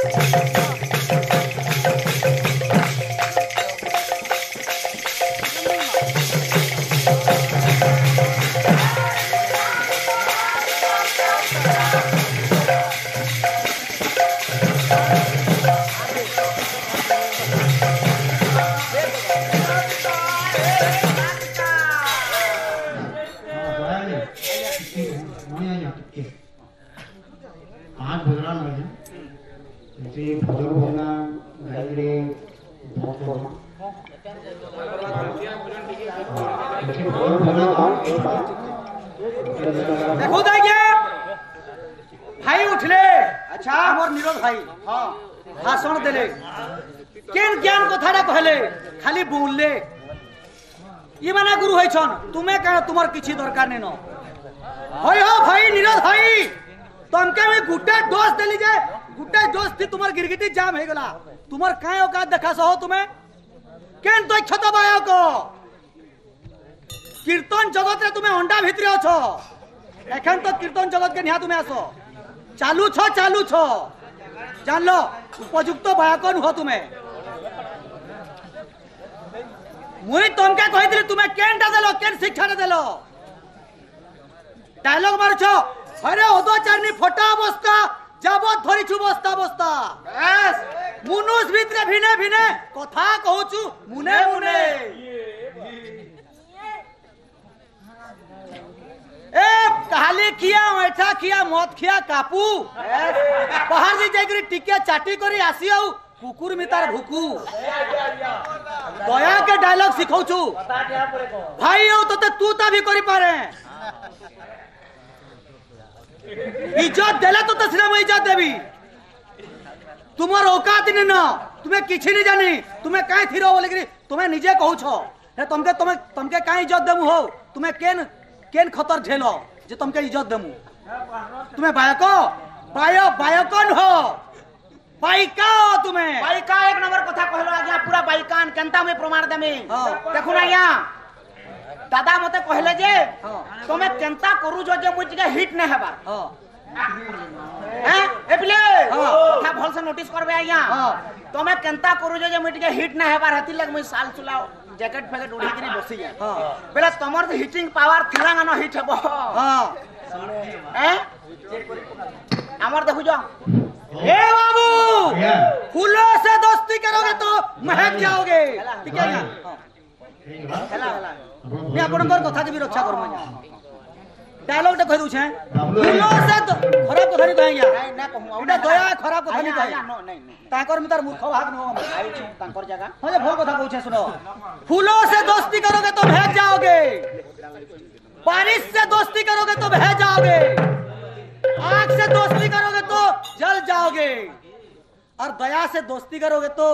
देखो भाई उठले। अच्छा मोर निरोध भाई हाँ भाषण देले केन ज्ञान कथाटा कहले खाली बोलले ये माने गुरु होइछन तुमे का तुमर किछि दरकार नै न होय हो भाई निरोध भाई तुमके में गुटे डोज देली जे गुटे डोज थी तुमर गिरगिटी जाम हे गला तुमर काय औकात देखास हो तुमे केन दक्षता बायो को कीर्तन जगत रे तुमे अंडा भितरे अछो एखन तो कीर्तन जगत के निहा तुमे आसो चालू छो जान लो उपयुक्त बायकन हो तुमे मुई तुमके कहितली तुमे केनटा देलो केन शिक्षा देलो डायलॉग मारछो अरे ओदोचारनी फटा अवस्था जाबत धरिछु बस्ता बस्ता बस मुनुस भितरे भिने भिने कथा कहूछु मुने मुने ए काली किया मैठा किया मत किया कापू बाहर जी जाई टिके चाटी करी आसी आउ कुकुर मितार भुकू दया के डायलॉग सिखौछु भाई हो तो तू ता भी करी पारे इज्जत देला तो तसला मैं इज्जत देबी तुमर औकात नहीं न तुम्हें किछि नहीं जानी तुम्हें काहे थिरो बोले कि तुम्हें निजे कहू छो हे तुमके काहे इज्जत देमु हो तुम्हें केन खतर झेलो जे तुमके इज्जत देमु तुम्हें बायकन हो बाइका हो तुम्हें बाइका एक नंबर कथा कहलो आज्ञा पूरा बाइकान केनता में प्रमाण देमी देखु ना या दादा मते कहले जे तुमे केनता करू जो जे मुझ के हिट नै हेबा हैं एपले कथा भल से नोटिस करबे आज्ञा तुमे केनता करू जो जे मुझ के हिट नै हेबा हती लग मैं साल चुलाओ जैकेट फैकेट उड़ी के बसी जाए बेला तमर हिटिंग पावर थिला न हिट हेबो हैं हमर देखु जो ए बाबू फूलों से दोस्ती करोगे तो महक जाओगे ठीक है ना मैं आपनकर कथा के भी रक्षा करूँ डायलॉग तो कह दूं छे फूलों से खराब कथा नहीं कहया नहीं ना कहूं उडा दया खराब कथा नहीं कहया नहीं ताकर मितर मूर्ख भाग न आई छु ताकर जगह हो जे भोल कथा कहू छे सुनो फूलों से दोस्ती करोगे तो महक जाओगे बारिश से दोस्ती करोगे तो बह जाओगे आग से दोस्ती करोगे तो जल जाओगे और दया से दोस्ती करोगे तो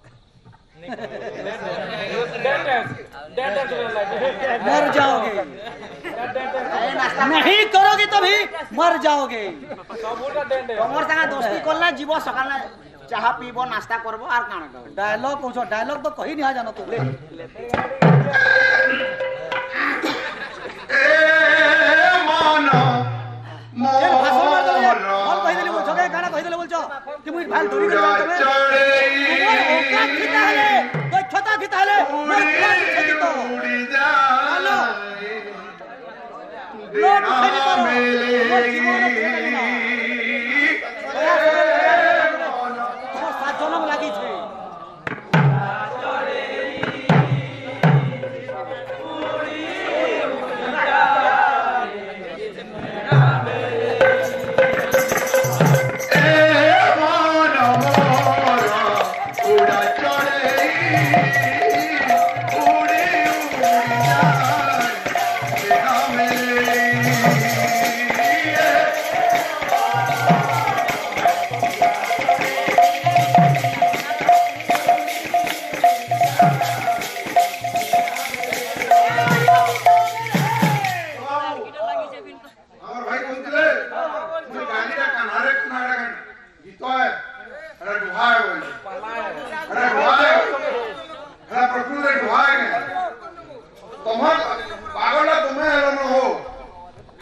मर जाओगे नहीं करोगे तो भी मर जाओगे तमर संगे दोस्ती करला जीव सकाल चाह पीबो नाश्ता करबो आर काना डायलॉग कहछो डायलॉग तो कहि नहीं जानो तू ए मानो गाना कहि देले बोलछो कि मुई भाल धोरी करबा तमे औकात किता हले दक्षता किता हले उड़ी जा हेलो लोट खनि करो सात जनम लागी छे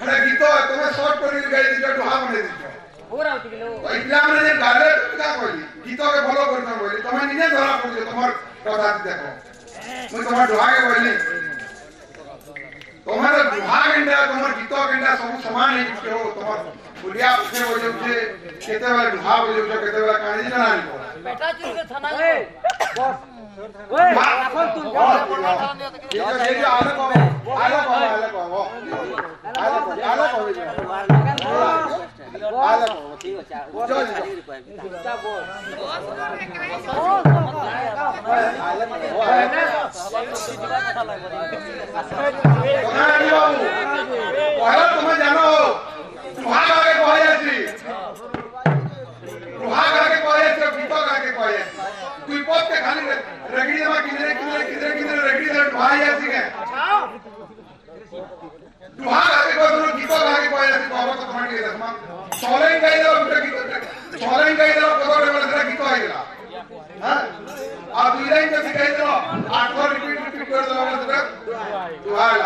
इतना मैंने गाले तो क्या कोई কথা দেখো মুই তোমার ডুহাকে কইলি তোমার ডুহা গেন্ডা তোমার গীত গেন্ডা সব সমান হই কেউ তোমার বুড়িয়া উঠে বলে উঠে কেতেবেলা ডুহা বলে উঠে কেতেবেলা কানি জানা নি বেটা চিনকে থানা বস ওই এখন তুই ঠিক আছে এই যে আলো কো ঠিক আছে তুমি জানো ডুহা কাকে কয় আছে ডুহা কাকে কয় আছে গীত কাকে কয় আছে তুই পথে খালি রগড়ি দেবা কিনে রগড়ি দে ডুহাই আছে কে ডুহা কাকে কয় তুমি গীত কাকে কয় আছে বাবা তো তোমাকে দেখমা চলেন গাই দাও গীত চলেন গাই দাও কতরে বলে গীত হয়ে গেল হ্যাঁ আর দুই লাইন তো শিখাই দাও আট বার রিপিট করে দাও বলে ডুহা হলা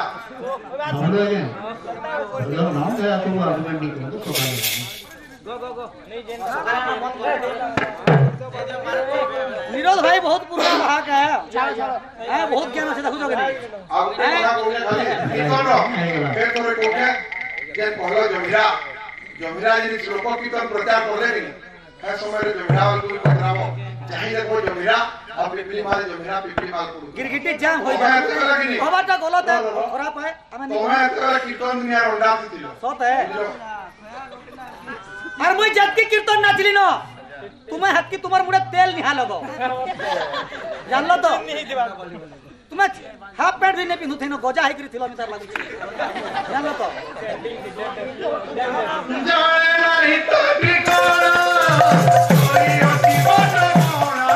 नीरज भाई बहुत पुराना भाग है बहुत ज्ञान আছে দেখো জগে अब কথা বলে খালি কীর্তন ফের করে কোকে যে পহলা জমিরা যিনি লোক কীর্তন প্রচার করলেনি হ্যাঁ সময় জমিরা বলবো কথারাম চাই দেখো জমিরা আর পিপলি মাল জমিরা পিপলি মাল করু गिरगिटी जाम হই যায় খবরটা গলত খারাপ হয় আমি তোমার তো কীর্তন দুনিয়ার ওন্ডা দিছিল সত है আর মই জাতি কীর্তন নাচলি ন তুমি হাত কি তোমার মুড়ে তেল নিহা লগো জানলো তো তুমি হাফ প্যান্ট भी नहीं पिंधु थेनो गजा है करी थिलो मितार लागु জানলো তো জানে নাই তো ঠিকানা ওই অতি বড় মোনা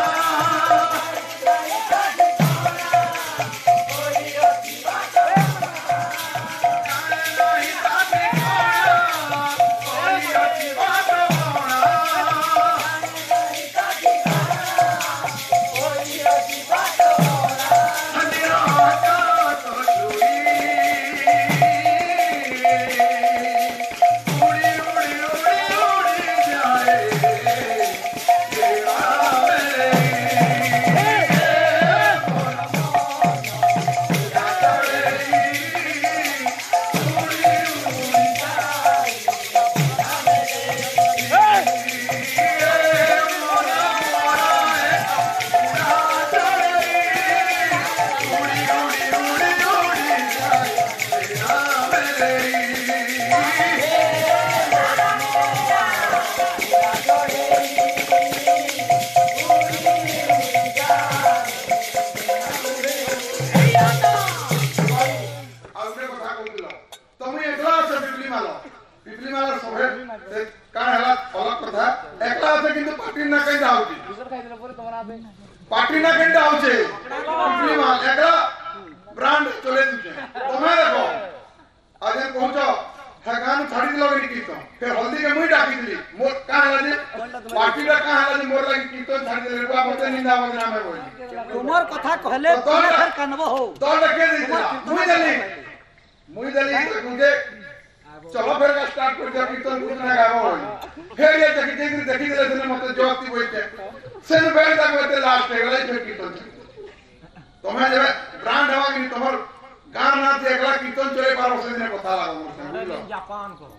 पार्टी ना केंडा होचे पिपली माल एकला ब्रांड चले दुचे तुम्हें देखो आज पहुंचो ठगान छाड़ी दिलो गनी कीर्तन फिर हल्दी के मुई डाकी दिली मोर का हला जे पार्टी का का हला जे मोर लगी कीर्तन छाड़ी दिले बा मते निंदा बदनाम है बोली তোমার কথা কহলে তুমি ফের কানবো हो तो रखे दिला मुई दली मुझे चलो फिर का स्टार्ट कर दिया कीर्तन कुछ ना गावो बोली फिर ये देखी दिले सुने मते जोती बोलते सेन बैठ तक बोलते लास्ट है गले फिर कीर्तन तुम्हें जब ब्रांड हवा कि तुम्हार गान ना थे एकला कीर्तन चले पार उसे दिन कथा लागो जापान को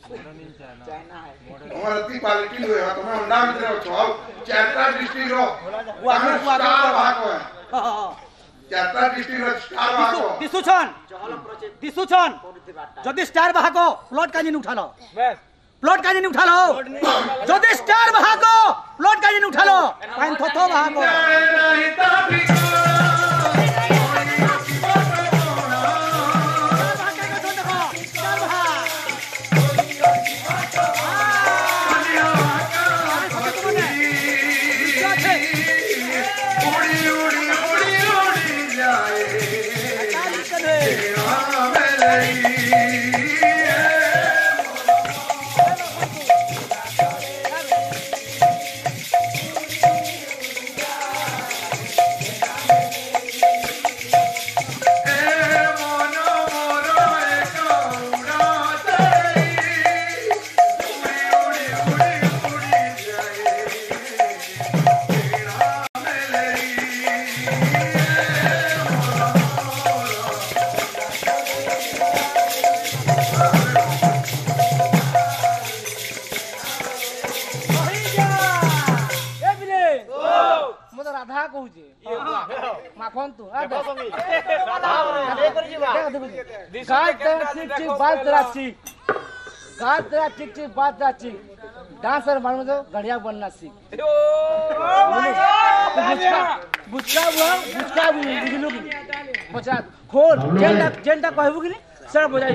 तुम्हार अति क्वालिटी हुए है तुम्हें अंडा में रहो छो चारटा डिस्ट्रिक्ट रो वो स्टार भाग है चारटा डिस्ट्रिक्ट रो स्टार भाग दिसुछन যদি স্টার বাহাকো প্লট কাজিন উঠালো প্লট কাজিন উঠালো যদি স্টার বাহাকো প্লট কাজিন উঠালো পাইন থথো বাহাকো কହୁছে মাখন তু ঠিক ঠিক বাত রাখছি गात तेरा ठीक ठीक बात राची डांसर मालूम तो गढ़िया बनना सीख बुच्चा बुझलू की बचा खोल जेंटा कहबू की सर बजाई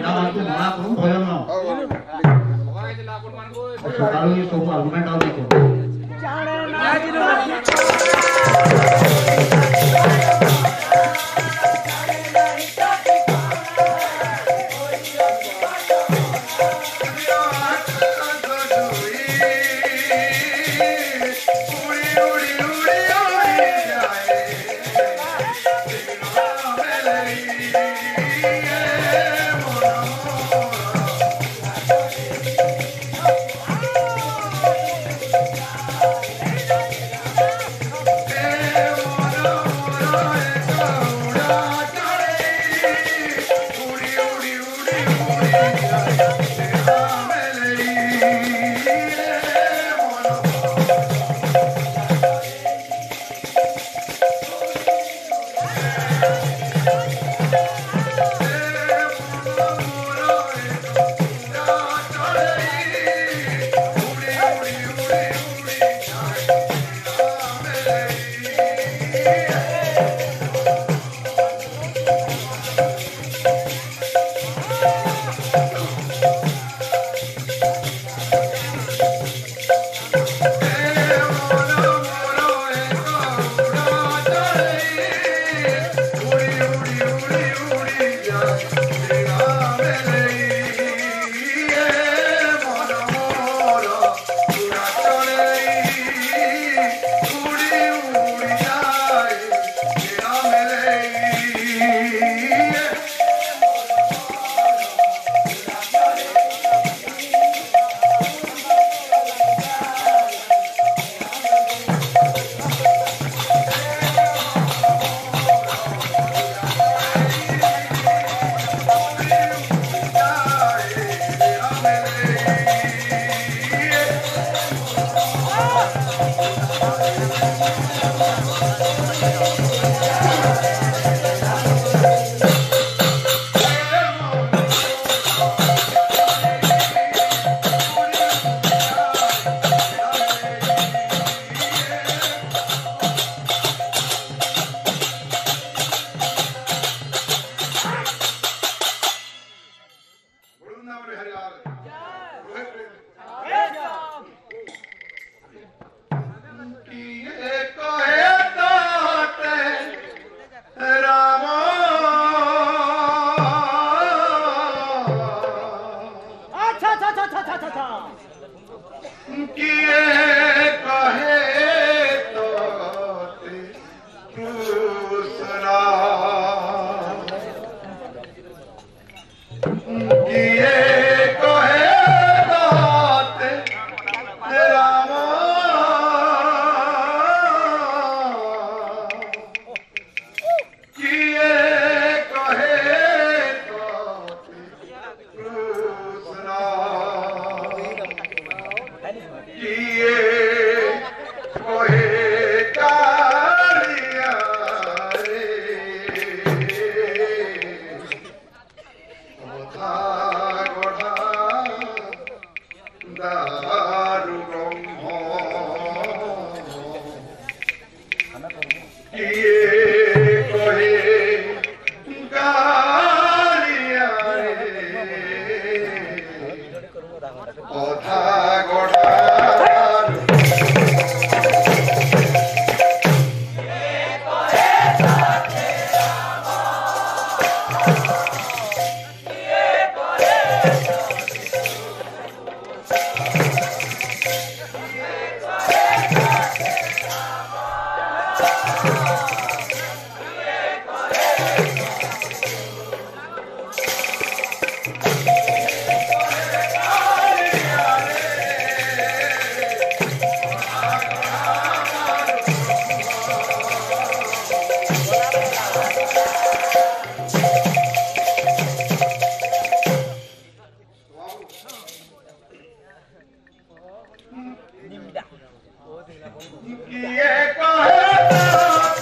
ये कहे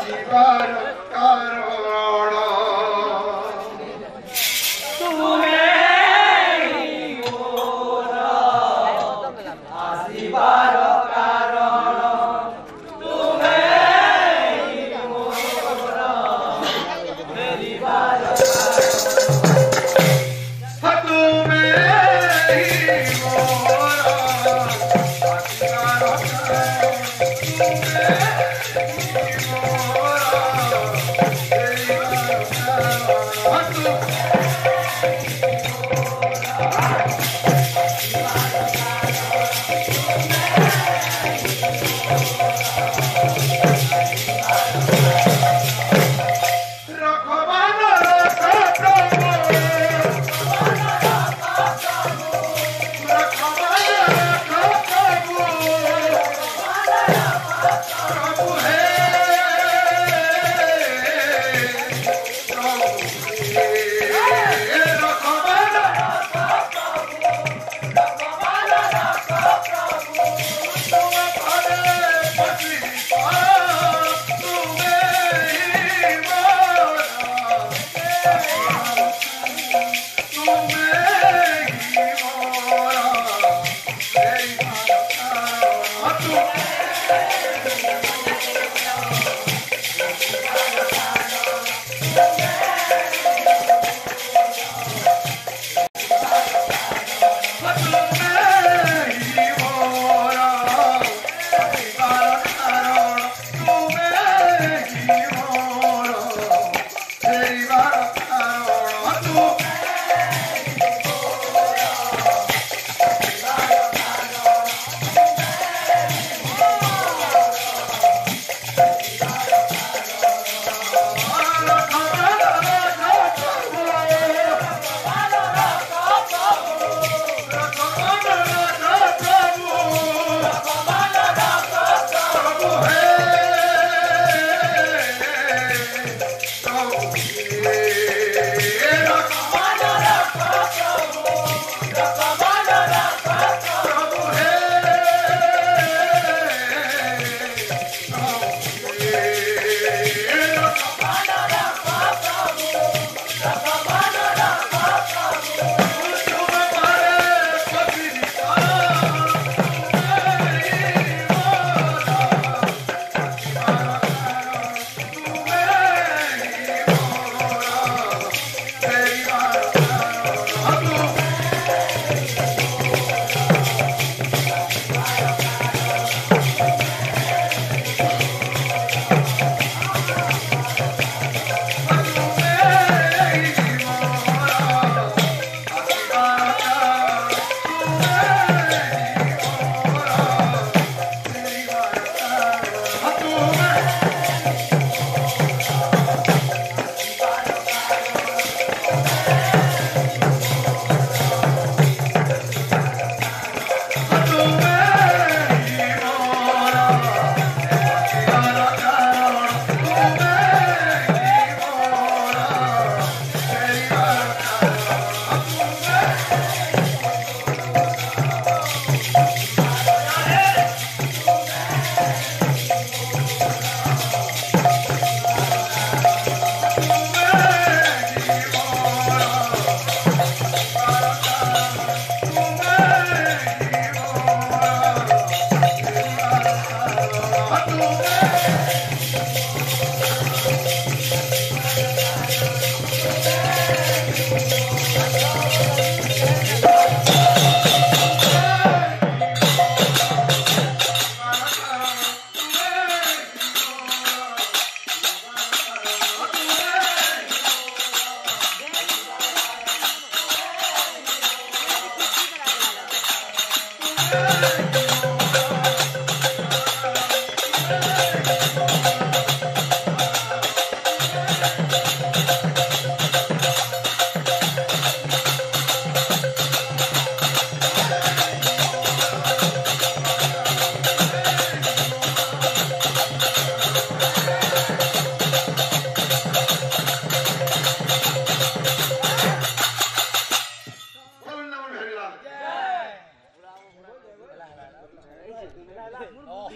जीवन कारो